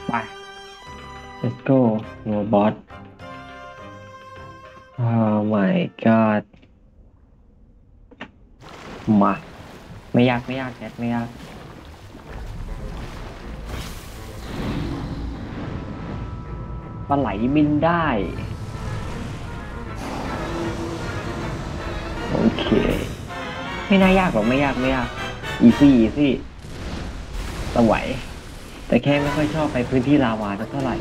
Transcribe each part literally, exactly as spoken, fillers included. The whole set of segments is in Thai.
ไป let's go no boss oh my god มาไม่ยากไม่ยากแคทไม่ยากปลาไหลบินได้โอเคไม่น่ายากหรอกไม่ยากไม่ยากอีซี่อีซี่สไหวแต่แค่ไม่ค่อยชอบไปพื้นที่ลาวาสักเท่าไหร่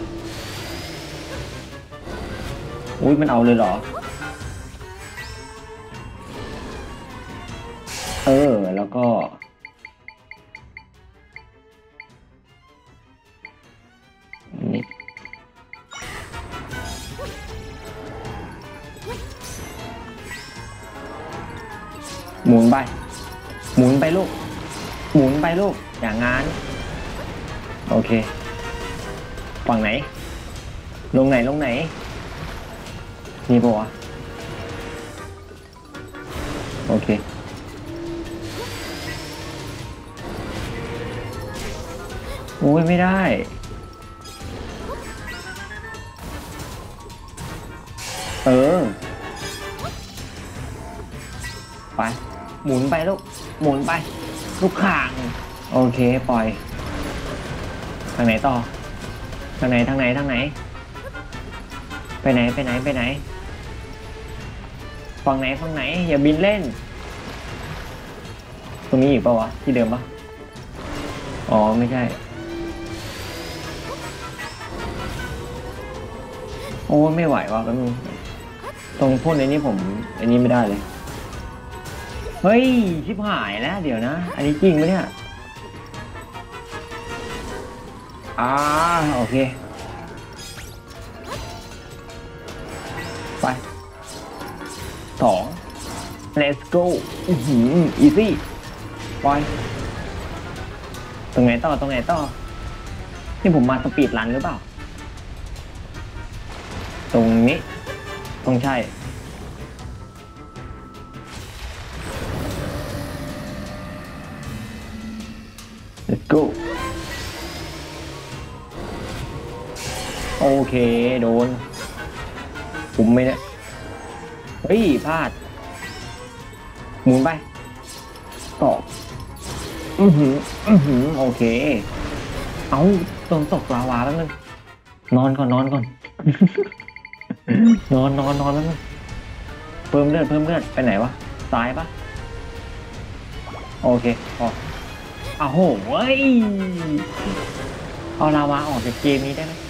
อุ้ยมันเอาเลยเหรอเออแล้วก็นี่หมุนไปหมุนไปลูกหมุนไปลูกอย่างงั้นโอเคฝั่งไหนลงไหนลงไหนนี่ปะวะโอเคโอ้ยไม่ได้เออไปหมุนไปลูกหมุนไปลูกข่างโอเคปล่อยทางไหนต่อทางไหนทางไหนทางไหนไปไหนไปไหนไปไหนฝั่งไหนฝั่งไหนอย่าบินเล่นตรงนี้อีกปะวะที่เดิมปะอ๋อไม่ใช่โอ้ไม่ไหวว่ะแป๊บนึงตรงพ่นในนี้ผมอันนี้ไม่ได้เลยเฮ้ยชิบหายแล้วเดี๋ยวนะอันนี้จริงไหมเนี่ยอ่าโอเคไปสอง let's go อือหือ easy ปล่อยตรงไหนต่อตรงไหนต่อนี่ผมมาสปีดรันหรือเปล่าตรงนี้ต้องใช่ let's go โอเคโดนผมไม่เนี่ยเฮ้ยพลาดหมุนไปตอกอือหืออือหือโอเคเอาตรงตกลาวาแล้วนึงนอนก่อนนอนก่อนนอนนอนนอนแล้วนึงเพิ่มเลือดเพิ่มเลือดไปไหนวะซ้ายปะโอเคพออ้าวโหเว้ยเอาลาวาออกจากเกมนี้ได้ไหม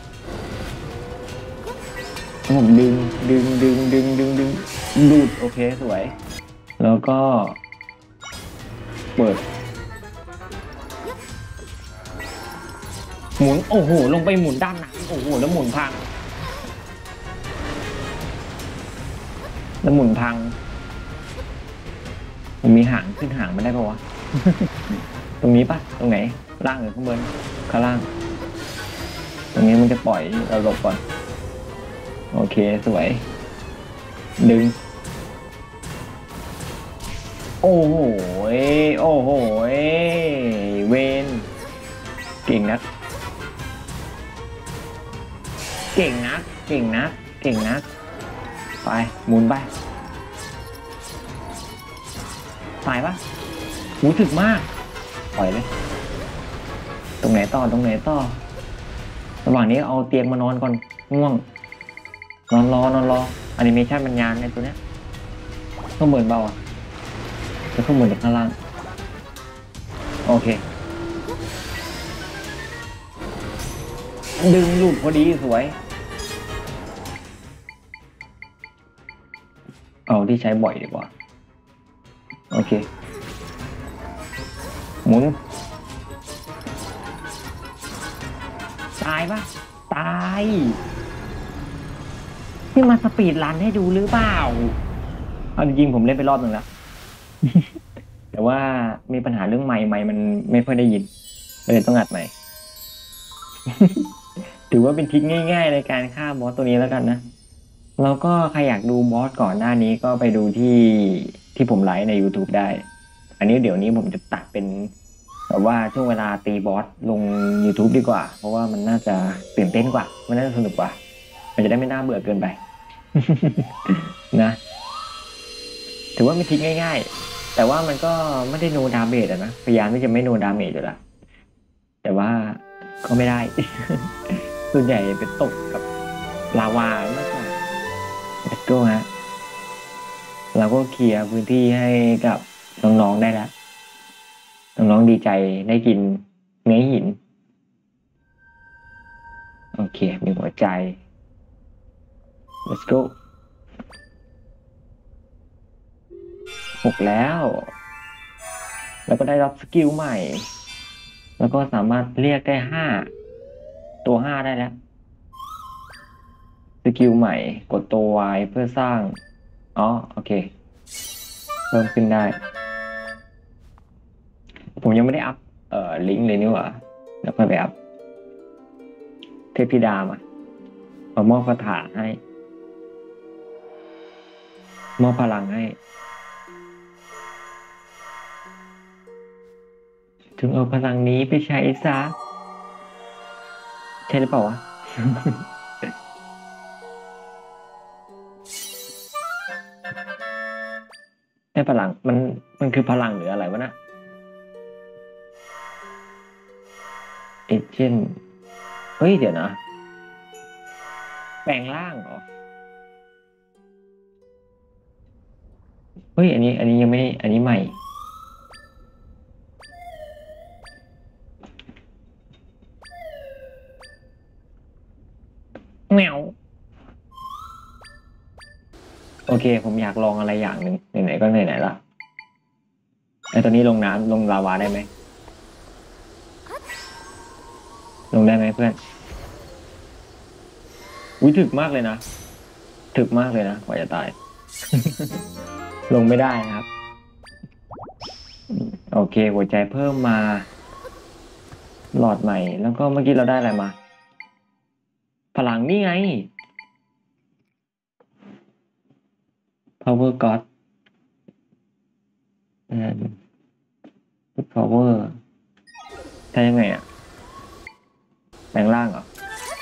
ผมดึงดึงดึงดึงดึงดึงดูดโอเคสวยแล้วก็เปิดหมุนโอ้โหลงไปหมุนด้านหนังโอ้โหแล้วหมุนพังแล้วหมุนพังผมมีหางขึ้นหางไม่ได้ปะวะ ตรงนี้ปะตรงไหนล่างหรือข้างบนข้างล่างตรงนี้มันจะปล่อยเราหลบก่อนโอเคสวยดึงโอ้โหโอ้โหเวนเก่งนักเก่งนักเก่งนักเก่งนักไปหมุนไปตายปะรู้สึกมากปล่อยเลยตรงไหนต่อตรงไหนต่อระหว่างนี้เอาเตียงมานอนก่อนง่วงนอนรอนอนรอแอนิเมชันมันยานในตัวเนี้ยข้างบนเบาอ่ะจะข้างบนหรือข้างล่างโอเคดึงหลุดพอดีสวยเอาที่ใช้บ่อยดีกว่าโอเคหมุนตายปะตายนี่มาสปีดรันให้ดูหรือเปล่าเอาจริงๆผมเล่นไปรอบหนึ่งแล้ว แต่ว่ามีปัญหาเรื่องไมค์ไมค์มันไม่ค่อยได้ยินเลยต้องอัดใหม่ ถือว่าเป็นทริคง่ายๆในการฆ่าบอสตัวนี้แล้วกันนะแล้วก็ใครอยากดูบอสก่อนหน้านี้ก็ไปดูที่ที่ผมไลฟ์ใน YouTube ได้อันนี้เดี๋ยวนี้ผมจะตัดเป็นแบบว่าช่วงเวลาตีบอสลง YouTube ดีกว่าเพราะว่ามันน่าจะตื่นเต้นกว่ามันน่าจะสนุกกว่ามันจะได้ไม่น่าเบื่อเกินไปนะถือว่ามีทริคง่ายๆแต่ว่ามันก็ไม่ได้โนดาเมจอะนะพยายามที่จะไม่โนดาเมจอยู่ละแต่ว่าก็ไม่ได้ ส่วนใหญ่เป็นตกกับลาวามากกว่า let's go ฮะเราก็เคลียร์พื้นที่ให้กับน้องๆได้แล้วน้องๆดีใจได้กินเนื้อหินโอเคมีหัวใจ let's go หกแล้ว แล้วก็ได้รับสกิลใหม่ แล้วก็สามารถเรียกได้ห้าตัวห้าได้แล้วสกิลใหม่กดตัว Y เพื่อสร้างอ๋อโอเคเพิ่มขึ้นได้ผมยังไม่ได้อัพเอ่อลิงก์เลยนี่หว่าแล้วค่อยไปอัพเทพธิดามามามอบคาถาให้มอบพลังให้ถึงเอาพลังนี้ไปใช้ซะใช่หรือเปล่าวะ ได้พลังมันมันคือพลังหรืออะไรวะนะเอเจนเฮ้ยเดี๋ยวนะแปลงร่างเหรอเฮ้ยอันนี้อันนี้ยังไม่อันนี้ใหม่แมวโอเคผมอยากลองอะไรอย่างหนึ่งไหนๆก็ไหนๆละไอ้ตอนนี้ลงน้ำลงลาวาได้ไหมลงได้ไหมเพื่อนอุ้ยถึกมากเลยนะถึกมากเลยนะกว่าจะตายลงไม่ได้นะครับโอเคหัวใจเพิ่มมาหลอดใหม่แล้วก็เมื่อกี้เราได้อะไรมาพลังนี่ไง power god อืม power ใช่ยังไงอะแปลงร่างเหรอ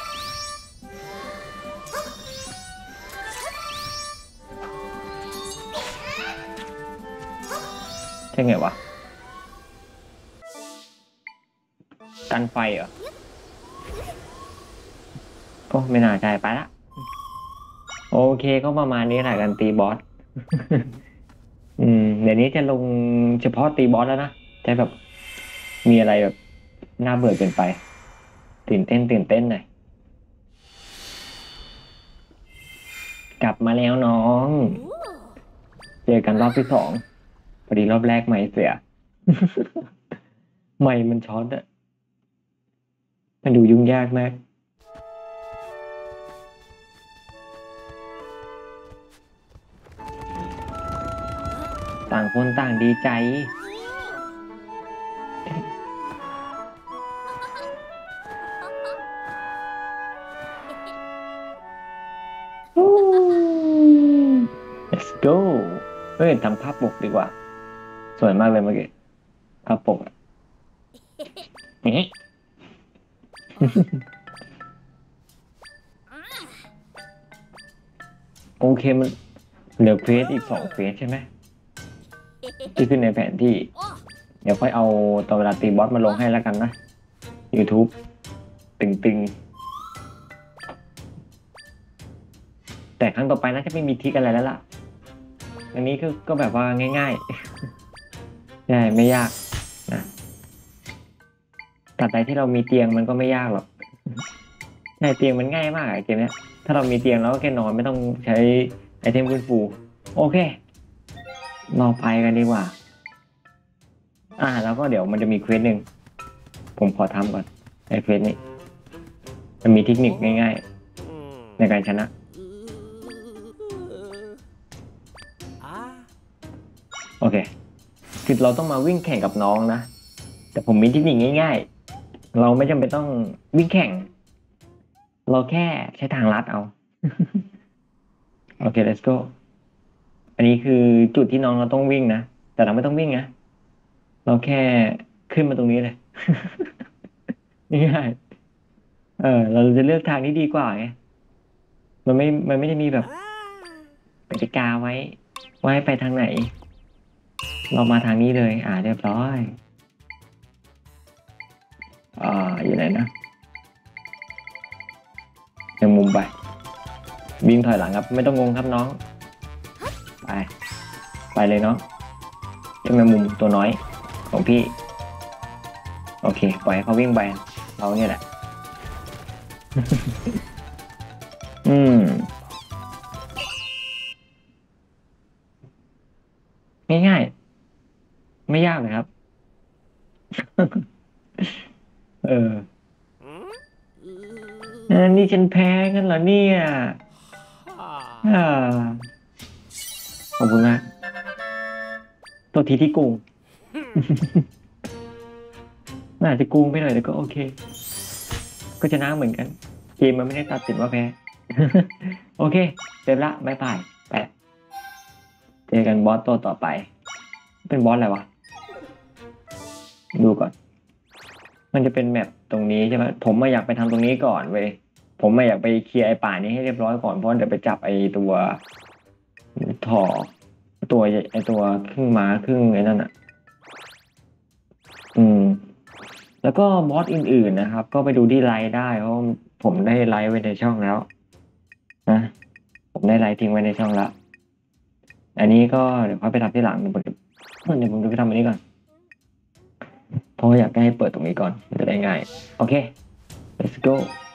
ใช่ไงวะกันไฟเหรอโอ้ไม่น่าใช่ไปละโอเคก็ประมาณนี้แหละกันตีบอสอืมเดี๋ยวนี้จะลงเฉพาะตีบอสแล้วนะจะแบบมีอะไรแบบน่าเบื่อเกินไปตื่นเต้นตื่นเต้นหน่อยกลับมาแล้วน้องเจอกันรอบที่สองพอดีรอบแรกไม่เสียไม่มันช็อตอะมันดูยุ่งยากมากต่างคนต่างดีใจ let's go เฮ้ยทำภาพปกดีกว่าสวยมากเลยเมื่อกี้ภาพปกอะนี่โอเคมันเหลือเฟสอีกสองเฟสใช่ไหมที่ขึ้นในแผนที่เดี๋ยวค่อยเอาตอนเวลาตีบอสมาลงให้แล้วกันนะ YouTube ตึงๆแต่ครั้งต่อไปน่าจะไม่มีทริกอะไรแล้วล่ะอันนี้ก็ก็แบบว่าง่ายๆใช่ไม่ยากนะตราบใดที่เรามีเตียงมันก็ไม่ยากหรอกใช่เตียงมันง่ายมากอะเกมเนี้ยถ้าเรามีเตียงเราก็แค่นอนไม่ต้องใช้ไอเทมฟื้นฟูโอเคเราไปกันดีกว่าอ่าแล้วก็เดี๋ยวมันจะมีเควสหนึ่งผมขอทำก่อนไอเควสนี้มันมีเทคนิคง่ายๆในการชนะโอเคคือเราต้องมาวิ่งแข่งกับน้องนะแต่ผมมีเทคนิคง่ายๆเราไม่จำเป็นต้องวิ่งแข่งเราแค่ใช้ทางลัดเอาโอเค let's go อันนี้คือจุดที่น้องเราต้องวิ่งนะแต่เราไม่ต้องวิ่งนะเราแค่ขึ้นมาตรงนี้เลย ง่ายๆเออเราจะเลือกทางที่ดีกว่าไงมันไม่มันไม่ได้มีแบบกติกาไว้ว่าให้ไปทางไหน เรามาทางนี้เลย อ่าเรียบร้อยอ่าอยู่ไหนนะยังมุมไปวิ่งถอยหลังครับ ไม่ต้องงงครับน้อง ไป ไปเลยเนาะยังแมงมุมตัวน้อยของพี่ โอเค ปล่อยให้เขาวิ่งไป เราเนี่ยแหละ อืม ง่ายๆ ไม่ยากเลยครับ เอออันนี้ฉันแพ้กันเหรอเนี่ยอ่าขอบคุณมากตัวทีที่โกง มันอาจจะโกงไปหน่อยแต่ก็โอเค ก็ชนะเหมือนกัน เกมมันไม่ได้ตัดสินว่าแพ้ โอเคเสร็จละบ๊ายบายไปละเจอกันบอสตัวต่อไป เป็นบอสอะไรวะ ดูก่อน มันจะเป็นแมปตรงนี้ใช่ไหมผมมาอยากไปทำตรงนี้ก่อนเว้ยผมมาอยากไปเคลียร์ไอ้ป่านี้ให้เรียบร้อยก่อนเพราะเดี๋ยวไปจับไอ้ตัวถ่อตัวไอ้ตัวครึ่งม้าครึ่งไอ้นั่นอ่ะ อืม แล้วก็บอสอื่นๆนะครับ ก็ไปดูที่ไลฟ์ได้เพราะผมได้ไลฟ์ไว้ในช่องแล้วนะผมได้ไลฟ์ทิ้งไว้ในช่องแล้วอันนี้ก็เดี๋ยวค่อยไปทำที่หลังเดี๋ยวผมจะเดี๋ยวผมจะไปทำอันนี้ก่อนเพราะว่าอยากให้เปิดตรงนี้ก่อนมันจะได้ง่ายโอเค let's go